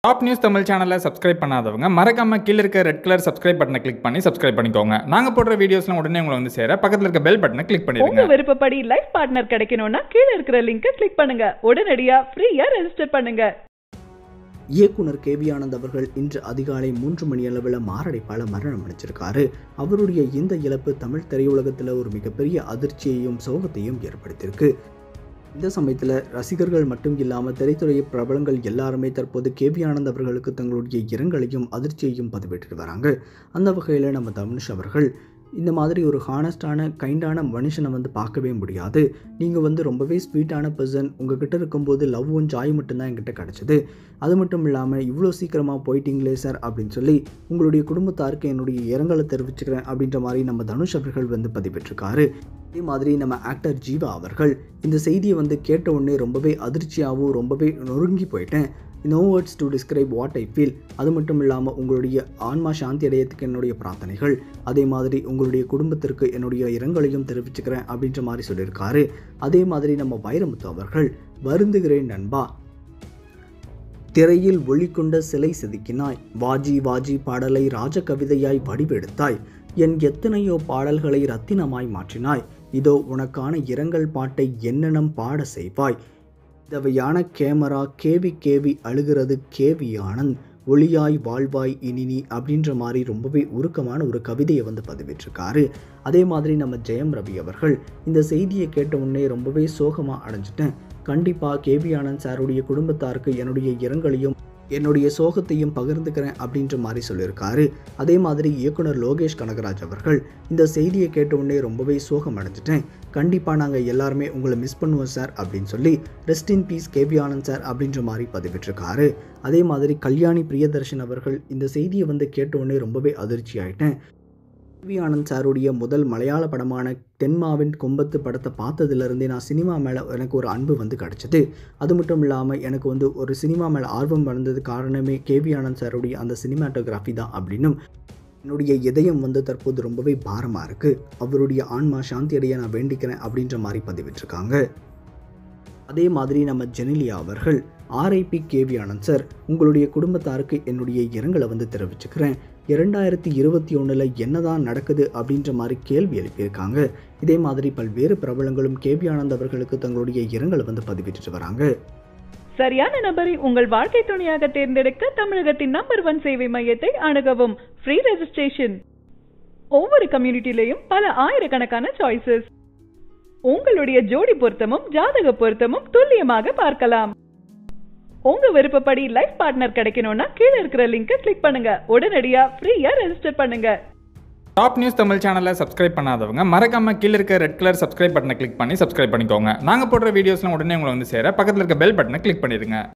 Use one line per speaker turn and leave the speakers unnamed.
Top news Tamil சேனலை subscribe பண்ணாதவங்க மறக்காம கீழ இருக்க ரெட் கலர் சப்ஸ்கிரைப் பட்டனை கிளிக் பண்ணி சப்ஸ்கிரைப் பண்ணிக்கோங்க. நாங்க போடுற வீடியோஸ்லாம் உடனே உங்களுக்கு வந்து சேர பக்கத்துல இருக்க பெல் பட்டனை கிளிக் பண்ணிடுங்க.
உங்க விருப்பப்படி லைஃப் பார்ட்னர் கிடைக்கணும்னா கீழ இருக்கிற லிங்கை கிளிக் பண்ணுங்க. உடனடியா ஃப்ரீயா ரெஜிஸ்டர் பண்ணுங்க.
இயக்குனர் KV Anand அவர்கள் இன்று அதிகாலை 3 மணி அளவில் மாரடைப்பால் மரணம் அடைஞ்சிருக்காரு. அவருடைய இந்த இழப்பு தமிழ் திரையுலகத்தில் ஒரு மிகப்பெரிய அதிர்ச்சியையும் சோகத்தையும் ஏற்படுத்தியிருக்கு. இந்த சமயத்தில் ரசிகர்கள் மட்டும் இல்லாமல் திரைத்துறை பிரபலங்கள் எல்லாருமே தற்போது KV Anand அவர்களுக்கு தங்களுடைய இரங்கலையும் அதிர்ச்சியையும் பதிவிட்டு வராங்க. அந்த வகையில் நம்ம தனுஷ் அவர்கள் இந்த மாதிரி ஒரு ஹானஸ்டான கைண்டான மனுஷனை பார்க்கவே முடியாது. நீங்கள் ரொம்பவே ஸ்வீட்டான பர்சன். உங்ககிட்ட இருக்கும்போது லவ் அண்ட் ஜாய் மட்டும்தான் என்கிட்ட கிடச்சிது. அது மட்டும் இல்லாமல் இவ்வளோ சீக்கிரமாக போயிட்டீங்களே சார் அப்படின்னு சொல்லி உங்களுடைய குடும்பத்தாருக்கு என்னுடைய இரங்கலை தெரிவிச்சுக்கிறேன் அப்படின்ற மாதிரி நம்ம தனுஷ் அவர்கள் பதிவிட்டிருக்காரு. அதே மாதிரி நம்ம ஆக்டர் ஜீவா அவர்கள் இந்த செய்தியை கேட்ட உடனே ரொம்பவே அதிர்ச்சியாகவும் ரொம்பவே நொறுங்கி போயிட்டேன். No words to describe what I feel. அது மட்டும் இல்லாமல் உங்களுடைய ஆன்மா சாந்தி அடையத்துக்கு என்னுடைய பிரார்த்தனைகள். அதே மாதிரி உங்களுடைய குடும்பத்திற்கு என்னுடைய இரங்கலையும் தெரிவிச்சுக்கிறேன் அப்படின்ற மாதிரி சொல்லியிருக்காரு. அதே மாதிரி நம்ம வைரமுத்து அவர்கள் வருந்துகிறேன் நண்பா, திரையில் ஒளிக்கொண்ட சிலை செதுக்கினாய், வாஜி வாஜி பாடலை ராஜ கவிதையாய் வடிவெடுத்தாய், என் எத்தனையோ பாடல்களை ரத்தினமாய் மாற்றினாய், இதோ உனக்கான இரங்கல் பாட்டை என்னென்னம் பாட செய்வாய், இதவையான கேமரா கேவி அழுகிறது KV Anand, ஒளியாய் வாழ்வாய் இனி அப்படின்ற மாதிரி ரொம்பவே உருக்கமான ஒரு கவிதையை பதிவிட்டிருக்காரு. அதே மாதிரி நம்ம ஜெயம் ரவி அவர்கள் இந்த செய்தியை கேட்ட உடனே ரொம்பவே சோகமாக அடைஞ்சிட்டேன். கண்டிப்பாக KV Anand சாருடைய குடும்பத்தாருக்கு என்னுடைய இரங்கலையும் என்னுடைய சோகத்தையும் பகிர்ந்துக்கிறேன் அப்படின்ற மாதிரி சொல்லியிருக்காரு. அதே மாதிரி இயக்குனர் லோகேஷ் கனகராஜ் அவர்கள் இந்த செய்தியை கேட்ட உடனே ரொம்பவே சோகம் அடைஞ்சிட்டேன். கண்டிப்பாக நாங்கள் எல்லாருமே உங்களை மிஸ் பண்ணுவோம் சார் அப்படின்னு சொல்லி rest in peace KV Anand sir அப்படின்ற மாதிரி பதிவிட்டிருக்காரு. அதே மாதிரி கல்யாணி பிரியதர்ஷன் அவர்கள் இந்த செய்தியை கேட்ட உடனே ரொம்பவே அதிர்ச்சி ஆயிட்டேன். KV Anand சாருடைய முதல் மலையாள படமான தென்மாவின் கொம்பத்து படத்தை பார்த்ததுலேருந்தே நான் சினிமா மேலே எனக்கு ஒரு அன்பு கிடச்சிது. அது மட்டும் இல்லாமல் எனக்கு ஒரு சினிமா மேலே ஆர்வம் வந்தது காரணமே KV Anand சாருடைய அந்த சினிமாட்டோகிராஃபி தான் அப்படின்னும், என்னுடைய இதயம் தற்போது ரொம்பவே பாரமாக இருக்குது, அவருடைய ஆன்மா சாந்தி அடைய நான் வேண்டிக்கிறேன் அப்படின்ற மாதிரி பதிவிட்டிருக்காங்க. அதே மாதிரி நம்ம ஜெனிலியா அவர்கள் RIP KV Anand சார், உங்களுடைய குடும்பத்தாருக்கு என்னுடைய இரங்கலை தெரிவிச்சுக்கிறேன். 2021 என்னதான் நடக்குது அப்படின்ற மாதிரி கேள்வி எழுப்பியிருக்காங்க. இதே மாதிரி பல்வேறு பிரபலங்களும் KV Anand அவர்களுக்கு தங்களுடைய இரங்கலை பதிவிட்டு வராங்க.
சரியான நபரை உங்கள் வாழ்க்கை துணையாக தேர்ந்தெடுக்க தமிழகத்தின் நம்பர் 1 சேவை மையத்தை அணுகவும். Free registration. ஒவ்வொரு கம்யூனிட்டிலையும் பல ஆயிரக்கணக்கான சாய்ஸஸ். உங்களுடைய ஜோடி பொருத்தமும் ஜாதக பொருத்தமும் துல்லியமாக பார்க்கலாம். உங்க விருப்பப்படி லைஃப் பார்ட்னர் கிடைக்கணும்னா கீழ இருக்கிற லிங்கை கிளிக் பண்ணுங்க. உடனடியா ஃப்ரீயா ரெஜிஸ்டர் பண்ணுங்க.
டாப் நியூஸ் தமிழ் சேனலை சப்ஸ்கிரைப் பண்ணாதவங்க மறக்காம கீழ இருக்க ரெட் கலர் சப்ஸ்கிரைப் பட்டனை கிளிக் பண்ணி சப்ஸ்கிரைப் பண்ணிக்கோங்க. நாங்க போடுற வீடியோஸ்லாம் உடனே உங்களுக்கு வந்து சேர பக்கத்துல இருக்க பெல் பட்டனை கிளிக் பண்ணிடுங்க.